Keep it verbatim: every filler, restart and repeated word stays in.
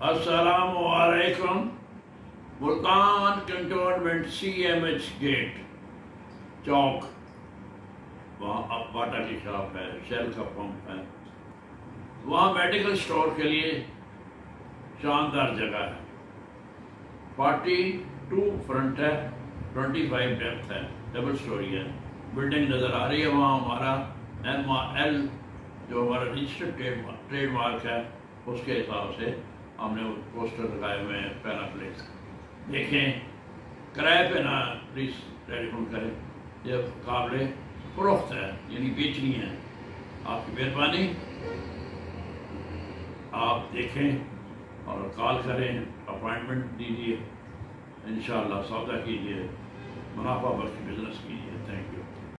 अस्सलामु अलैकुम। Multan cantonment C M H gate चौक, वहाँ बाटा की शॉप है, शेल का पंप है, वहाँ मेडिकल स्टोर के लिए शानदार जगह है। फोर्टी टू फ्रंट है, ट्वेंटी फाइव डेप्थ है, डबल स्टोरी है। बिल्डिंग नज़र आ रही है। वहाँ हमारा एम एल जो हमारा रजिस्टर्ड ट्रेडमार्क है उसके हिसाब से हमने पोस्टर लगाए हुए हैं, पैराफ्लेक्स देखें। किराए पे ना प्लीज़ टेलीफोन करें, ये काबिल फरोख्त है, यानी बेचनी है। आपकी मेहरबानी, आप देखें और कॉल करें, अपॉइंटमेंट दीजिए, इंशाअल्लाह सौदा कीजिए, मुनाफा बख्श बिजनेस कीजिए। Thank you.